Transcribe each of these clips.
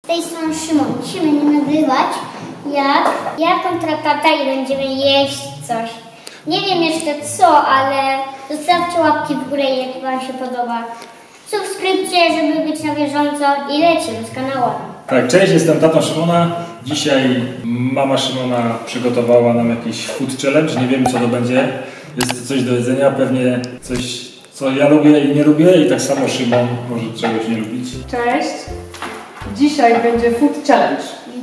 tej strony Szymon. Musimy nagrywać, jak ja kontra tata i będziemy jeść coś. Nie wiem jeszcze co, ale zostawcie łapki w górę, jak wam się podoba. Subskrypcje, żeby być na bieżąco i lecimy z kanałem. Tak, cześć, jestem tatą Szymona. Dzisiaj mama Szymona przygotowała nam jakiś food challenge. Nie wiemy co to będzie. Jest to coś do jedzenia, pewnie coś, co ja lubię i nie lubię i tak samo Szymon może czegoś nie lubić. Cześć! Dzisiaj będzie food challenge.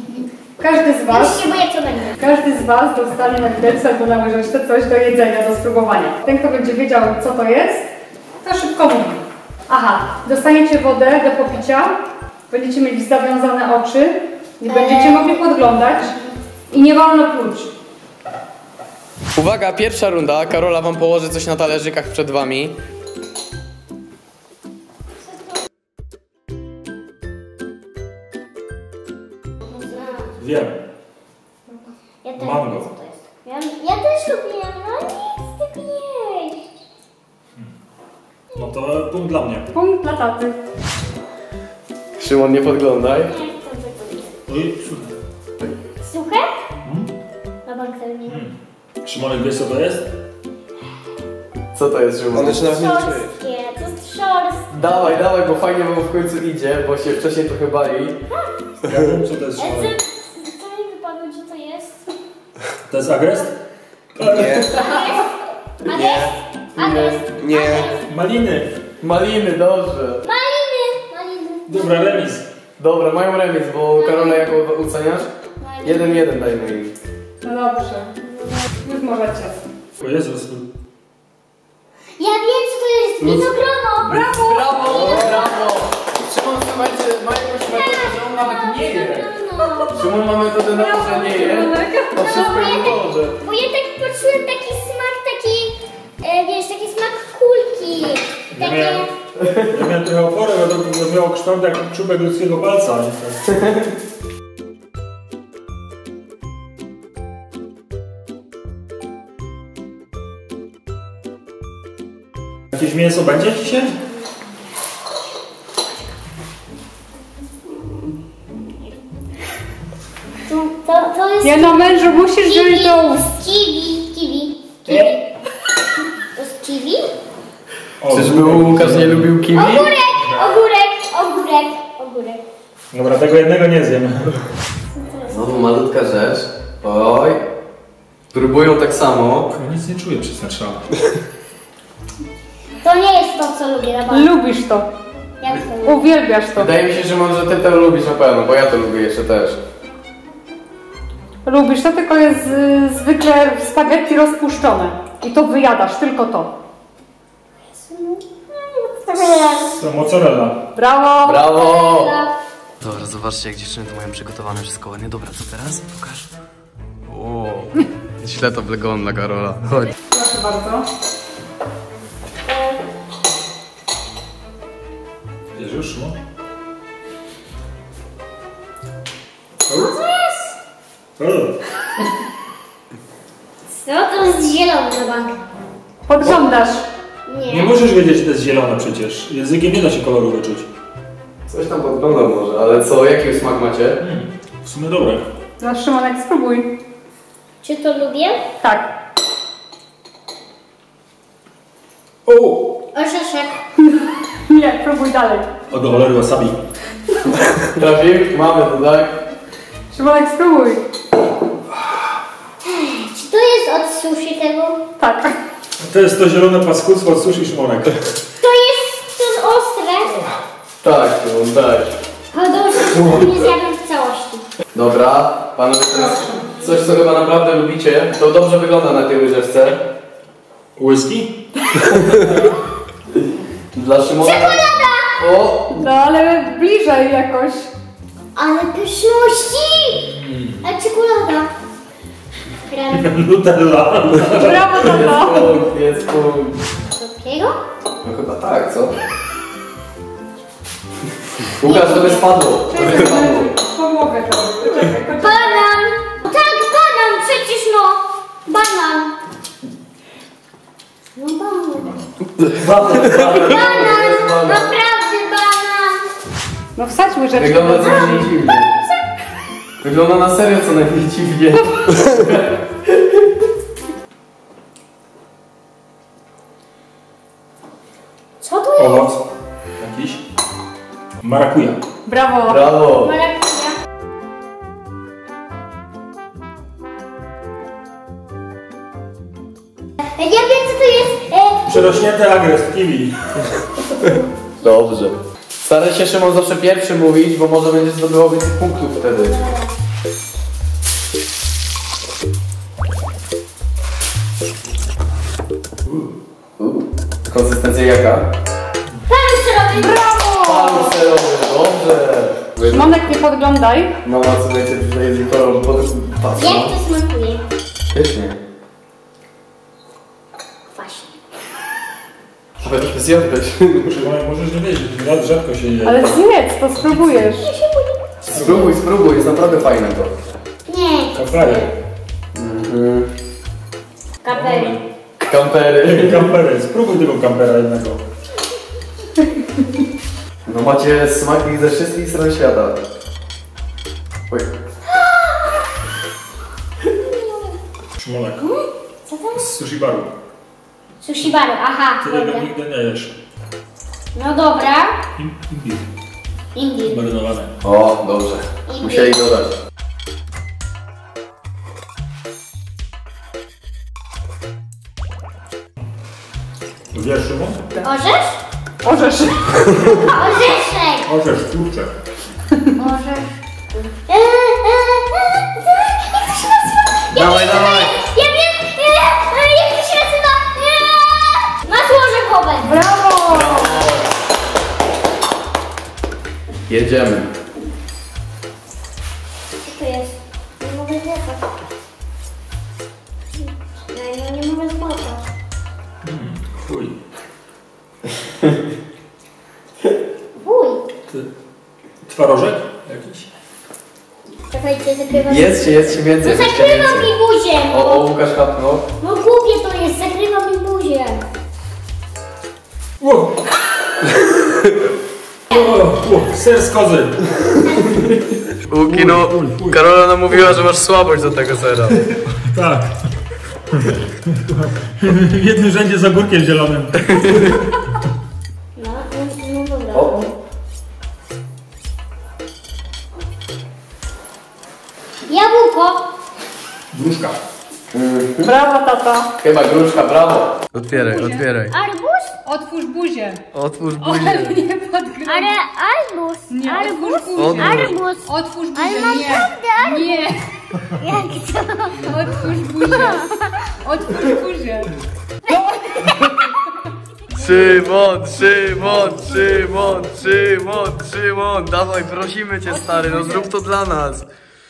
Każdy z Was dostanie na widelcu albo na łyżeczce coś do jedzenia, do spróbowania. Ten, kto będzie wiedział, co to jest, to szybko mówi. Aha, dostaniecie wodę do popicia, będziecie mieć zawiązane oczy, nie będziecie mogli podglądać i nie wolno pluć. Uwaga, pierwsza runda. Karola wam położy coś na talerzykach przed wami. Wiem. Ja też Mango. wiem, co to jest. Ja też lubię, no nie chcę jeść. No to punkt dla mnie. Punkt dla taty. Szymon, nie podglądaj. Nie chcę tego jeść. Suche? Na bank tego nie wiem. Szymonek, wiesz co to jest? Co to jest, Szymon? Szorstkie, to jest szorstkie. Dawaj, bo fajnie wam w końcu idzie, bo się wcześniej trochę bali. Ja wiem co to jest Szymonek. Co mi wypadło, że to jest? To jest agrest? Nie. Nie. Maliny. Maliny, dobrze. Maliny. Dobra, remis. Dobra, mają remis, bo Karola jako oceniasz? 1-1 dajmy im. No dobrze. Już możecie. O Jezus. Ja wiem, co to jest. Winogrono. Brawo. Brawo! Szymon, słuchajcie, ma jakąś metodę, że on nawet nie je. Szymon ma metodę na to, że nie je. To wszystko jest dobrze. Bo ja tak poczułem taki smak, wiesz, taki smak kulki. Ja Takie... miałem trochę oporę, bo to miało kształt jak czubek ludzkiego palca. Nie? Jakieś mięso będzie dzisiaj? To jest... Ja na mężu musisz wziąć do ust. Kiwi. To jest kiwi? Czyżby Łukasz nie lubił kiwi? Ogórek. Dobra, tego jednego nie zjem. Znowu malutka rzecz. Oj. Próbują tak samo. Ja nic nie czuję przez ten szał. To nie jest to, co lubię na bank. Lubisz to. Jak to lubię? Uwielbiasz to. Wydaje mi się, że może ty to lubisz na pewno, bo ja to lubię jeszcze też. Lubisz to, tylko jest zwykle w spaghetti rozpuszczone. I to wyjadasz, tylko to. To mozzarella. Brawo! Brawo! Dobra, zobaczcie jak dziewczyny to mają przygotowane wszystko ładnie. Dobra, co teraz? Pokaż. O, źle to wygląda dla Karola. Chodź. Proszę bardzo. Wiesz już, Szymon? Co to jest? O. No to jest zielony na bank. Podglądasz. Nie możesz wiedzieć, że to jest zielone przecież. Językiem nie da się koloru wyczuć. Coś tam podglądam może, ale co, jaki smak macie? W sumie dobre. No Szymonek, spróbuj. Czy to lubię? Tak. O! Orzeszek. Nie, próbuj dalej. O do cholery wasabi. Trafił? Mamy to, tak? Szymonek, spróbuj. Czy to jest od sushi tego? Tak. To jest to zielone paskudztwo od sushi Szymonek. To jest to ostre. Tak, no tak. Ale dobrze, nie zjadam w całości. Dobra, panowie, to jest coś, co chyba naprawdę lubicie. To dobrze wygląda na tej łyżeczce. Whisky? Dla Szymona... Czekolada! O! No ale bliżej jakoś. Ale pyszności! Ale czekolada. Nutella. Brawo, tato. Jest punkt. Słodkiego? No chyba tak, co? Łukasz, to by spadło. To by spadło. Pomogę tobie. Poczekaj. Banan! Tak, banan, przecież no! Banan! No banan. Banan! Naprawdę banan! No No wsadź łyżeczkę. Wygląda co najmniej dziwnie. Wygląda na serio co najmniej dziwnie. Co to jest? Owoc jakiś. Marakuja. Brawo. Brawo. Marakuja. Ja wiem, co to jest. Przerośnięty agres kiwi. Dobrze. Staraj się Szymon zawsze pierwszy mówić, bo może będzie zdobywał więcej punktów wtedy. Konsystencja jaka? Pan zrobił. Brawo! Paluch serowy, dobrze. Szymonek, nie podglądaj. Mama co będzie tutaj z kolorą patrz. Jak to smakuje? Świetnie. Kwaśnie. Nawet to zjadłeś. Możesz nie wiedzieć, rzadko się je. Ale zjedz, to spróbujesz. Spróbuj, jest naprawdę fajne to. Nie. Kaflaje. Kapery. Kampery. Kampery. Spróbuj tego kampera jednego. No macie smaki ze wszystkich stron świata. Oj. Szymonek. Co to jest? Z sushi baru. Sushi bar, aha, Ty tego dobra. nigdy nie jesz. No dobra. Imbir. Imbir. Marynowane. O, dobrze. Musieli dodać. Wiesz, Szymon? Orzesz? Orzesz. Orzeszek. Orzesz, kurczę. Orzesz. Jak to się nazywa? Dawaj, dawaj. Ja wiem, jak to się nazywa? Masło orzechowe. Brawo! Jedziemy. Co to jest? Nie mogę złapać. No, nie mogę złapać. Chuj. Wuj. Twarożek jakiś? Czekajcie, zakrywam. Jest się więcej. No zakrywam mi buzię. O, Łukasz kapnął. No głupie to jest, zakrywam mi buzię. Wow. Ser z kozy. Łuki, no, Karola nam mówiła, że masz słabość do tego sera. Tak. W jednym rzędzie z ogórkiem zielonym. No dobra. O, Jabłko. Gruszka. Brawo, tata. chyba gruszka, brawo. Otwieraj. Arbuz? Otwórz buzię. Otwórz Ale buzię. nie podglądaj. Ale arbuz. Nie, Arbuz. otwórz buzię. Arbuz. Otwórz buzię, Ale nie. naprawdę Nie. Jak to? Otwórz buzię. Otwórz buzię. Szymon, dawaj, prosimy cię stary, no zrób to dla nas.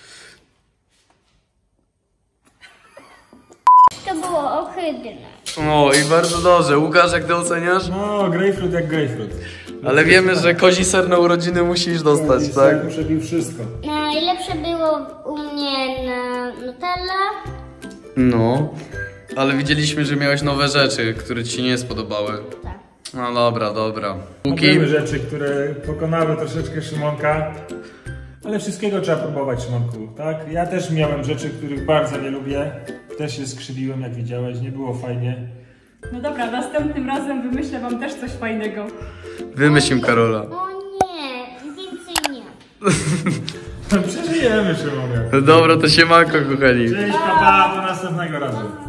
To było ohydne. O, i bardzo dobrze. Łukasz, jak ty oceniasz? No, grapefruit jak grapefruit. Ale wiemy, że kozi ser na urodziny musisz dostać, tak? Przebił wszystko. Najlepsze było u mnie na Nutella. No, ale widzieliśmy, że miałeś nowe rzeczy, które ci się nie spodobały. Tak. No dobra. Były rzeczy, które pokonały troszeczkę Szymonka. Ale wszystkiego trzeba próbować, Szymonku, tak? Ja też miałem rzeczy, których bardzo nie lubię. Też się skrzywiłem, jak widziałeś, nie było fajnie. No dobra, następnym razem wymyślę wam też coś fajnego. Wymyślim, Karola. O nie, więcej nie. Przeżyjemy, Szymonek. No dobra, to siemanko, kochani. Cześć, papa, do następnego razu.